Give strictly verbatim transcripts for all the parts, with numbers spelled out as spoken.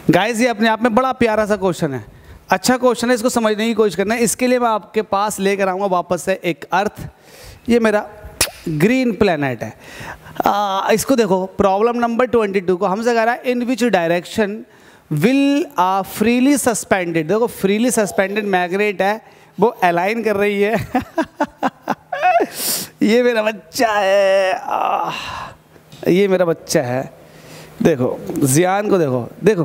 Guys ये अपने आप में बड़ा प्यारा सा क्वेश्चन है, अच्छा क्वेश्चन है, इसको समझने की कोशिश करना है। इसके लिए मैं आपके पास लेकर आऊँगा वापस से एक अर्थ। ये मेरा ग्रीन प्लैनेट है। आ, इसको देखो, प्रॉब्लम नंबर ट्वेंटी टू को हमसे कह रहा है in which direction will a freely suspended, देखो फ्रीली सस्पेंडेड मैग्नेट है, वो अलाइन कर रही है ये मेरा बच्चा है, आ, ये मेरा बच्चा है। देखो जियान को देखो, देखो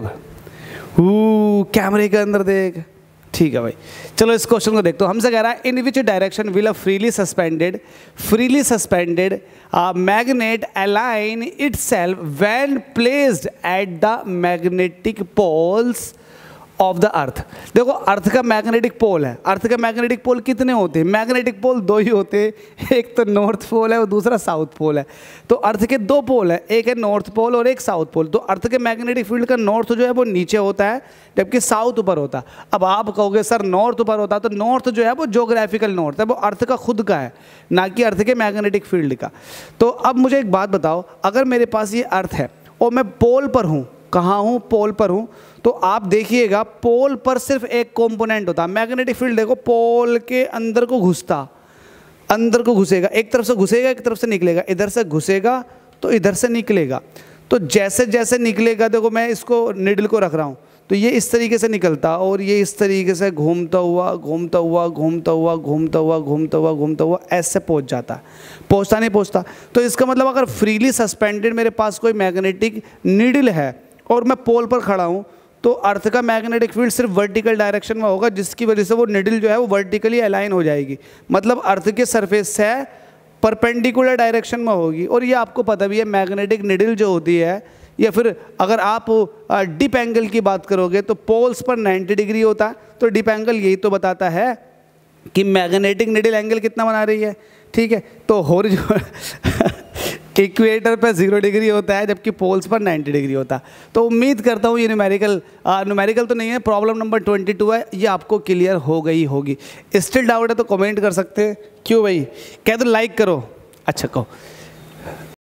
हू कैमरे के अंदर देख, ठीक है भाई। चलो इस क्वेश्चन को देखते हो। हमसे कह रहा है in which direction will a freely suspended freely suspended magnet align itself when placed at the magnetic poles of the earth. देखो अर्थ का मैग्नेटिक पोल है, अर्थ का मैग्नेटिक पोल कितने होते हैं? मैग्नेटिक पोल दो ही होते हैं, एक तो नॉर्थ पोल है और दूसरा साउथ पोल है। तो अर्थ के दो पोल है, एक है नॉर्थ पोल और एक साउथ पोल। तो अर्थ के मैग्नेटिक फील्ड का नॉर्थ जो है वो नीचे होता है, जबकि साउथ ऊपर होता है। अब आप कहोगे सर नॉर्थ ऊपर होता, तो नॉर्थ जो है वो ज्योग्राफिकल नॉर्थ है, वो अर्थ का खुद का है, ना कि अर्थ के मैग्नेटिक फील्ड का। तो अब मुझे एक बात बताओ, अगर मेरे पास ये अर्थ है और मैं पोल पर हूँ, कहाँ हूँ? पोल पर हूँ, तो आप देखिएगा पोल पर सिर्फ एक कंपोनेंट होता है मैग्नेटिक फील्ड। देखो पोल के अंदर को घुसता, अंदर को घुसेगा, एक तरफ से घुसेगा एक तरफ से निकलेगा, इधर से घुसेगा तो इधर से निकलेगा। तो जैसे जैसे निकलेगा, देखो मैं इसको निडल को रख रहा हूँ, तो ये इस तरीके से निकलता और ये इस तरीके से घूमता हुआ घूमता हुआ घूमता हुआ घूमता हुआ घूमता हुआ घूमता हुआ ऐसे पहुँच जाता। पहुँचता नहीं पहुँचता। तो इसका मतलब अगर फ्रीली सस्पेंडेड मेरे पास कोई मैग्नेटिक निडल है और मैं पोल पर खड़ा हूँ, तो अर्थ का मैग्नेटिक फील्ड सिर्फ वर्टिकल डायरेक्शन में होगा, जिसकी वजह से वो निडल जो है वो वर्टिकली अलाइन हो जाएगी। मतलब अर्थ के सरफेस से परपेंडिकुलर डायरेक्शन में होगी। और ये आपको पता भी है, मैग्नेटिक निडल जो होती है, या फिर अगर आप डिप एंगल की बात करोगे तो पोल्स पर नाइन्टी डिग्री होता है। तो डिप एंगल यही तो बताता है कि मैग्नेटिक निडल एंगल कितना बना रही है, ठीक है। तो हॉरिजॉन्टल इक्वेटर पर जीरो डिग्री होता है, जबकि पोल्स पर नाइन्टी डिग्री होता है। तो उम्मीद करता हूँ ये न्यूमेरिकल न्यूमेरिकल तो नहीं है, प्रॉब्लम नंबर ट्वेंटी टू है, ये आपको क्लियर हो गई होगी। स्टिल डाउट है तो कमेंट कर सकते हैं। क्यों भाई? कह दो लाइक करो। अच्छा कहो।